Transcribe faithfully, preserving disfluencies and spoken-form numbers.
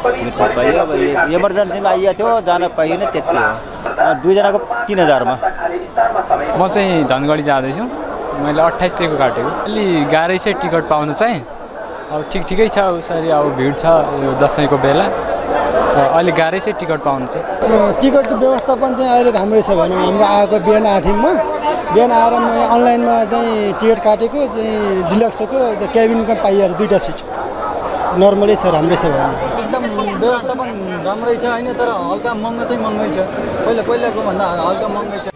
Seat पाइयो। अब इमर्जेन्सीमा आइएको थियो जान पाइएन त्यति हो। दुईजनाको तिन हजारमा। म चाहिँ धनगढी जाँदैछु। मैले अट्ठाइस सयको काटेको। अलि गाह्रै छ टिकट पाउनु चाहिँ। अब ठिक ठिकै छ उसरी अब भिड छ यो दसैँको बेला। अहिले गाह्रै छ टिकट पाउनु चाहिँ। टिकटको व्यवस्थापन चाहिँ अहिले राम्रै छ भनौँ। हाम्रो आएको बिहान आएको थियौँ म बिहान आएर म अनलाइनमा चाहिँ टिकट काटेको चाहिँ डिलक्सको क्याबिनको पाइहाल्यो दुईवटा सिट। नर्मलै छ राम्रै छ भनौँ। एकदम व्यवस्थापन राम्रै छ होइन तर हल्का महँगो चाहिँ महँगै छ। पहिला पहिलाको भन्दा हल्का महँगै छ।